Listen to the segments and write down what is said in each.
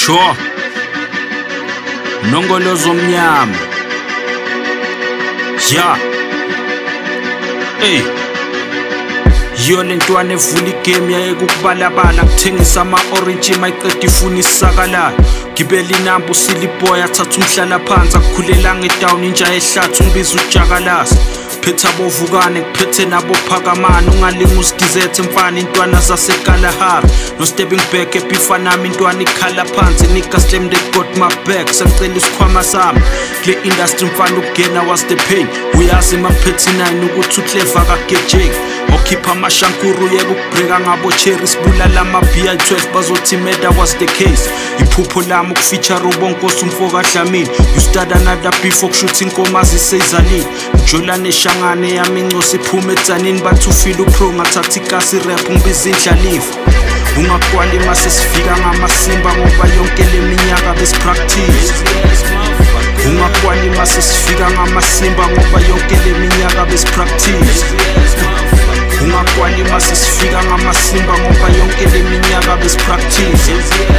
Sure. Nongolozo mnyama. Yeah. Hey. Yo lentwana evula igame yayekukubalabala kuthengisa ama-orange mayiqeda ifuna isakala gibela inamba usiliboy athatha umhlala phansi akukhulela ngetown inja ehlathi umbiza ujakalasa phetha bovukane kuphethe nabo phakamana ungalinga usidizethe mfana intwana zasekalahari no stepping back ebifa nami intwana ikhala phansi nika slam they got my back sacela isikhwama sami kule industry mfana ukugena was the pain uyazi maphethe 9 ukuthi uclever kagejeki okhipha amashankuru yekubreaka ngabo cherry sibulala ama-BI 12 bazothi murder was the case iphupho lami ukufeature ubonkosi umfoka Dlamini you start another beef okushutha inkomazi isezalile njolane eshangane yami incosi iphuma etsanini bathi ufile upro ngathatha ikasi rap ngibiza indlalifa ungakwali mase sifika ngamasimba ngoba yonke leminyaka besipractice ungakwali mase sifika ngamasimba ngoba yonke leminyaka besipractice ungakwali mase sifika ngamasimba ngoba yonke leminyaka besipractice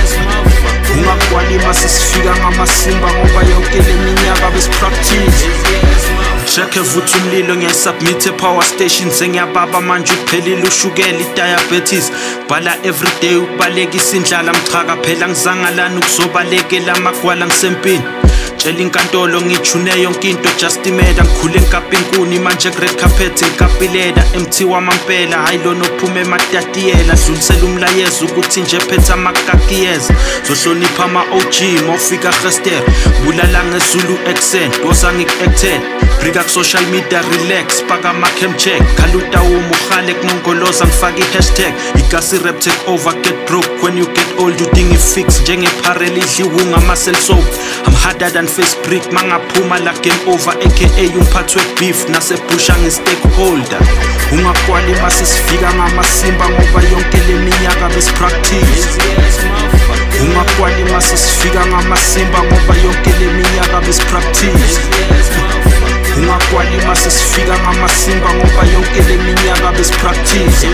ungakwali mase sifika ngamasimba ngoba yonke leminyaka besipractice Check evutha umlilo ngiyasubmit power station sengiyababa manje uphelile ushukela idiabetes bhala everyday ukubalekisa indlala mchaka phela ngizangalana ukuzobalekela amagwala ngisempini tshela inkantolo ngijune yonke into just imeda ngikhule enkapinkuni manje red carpet enkapileda MT wamampela hayi lona ophuma ematatiyela dlulisela umlayezo ukuthi nje phethe amakakiyeza zohlonipha ama-OG mawufika Gester bulala ngezulu accent dosa ngik-acted brika ku-social media relax paka ama-cam check khaluta umuhale kunongoloza ngifake i-hashtag igasi rap take over get broke when you get old udinga i-fix njengepharela idliwe ngama-cell soap I'm harder than face brick mangaphuma la game over aka umphathi we-beef nasebusha nge-stakeholder ungakwali mase sifika ngamasimba ngoba yonke leminyaka besipractice ungakwali mase sifika ngamasimba ngoba yonke leminyaka besipractice ungakwali mase sifika ngamasimba ngoba yonke leminyaka besipractice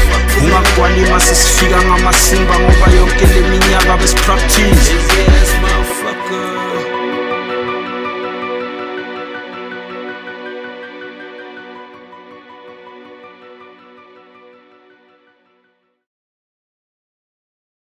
ungakwali mase sifika ngamasimba ngoba yonke leminyaka besipractice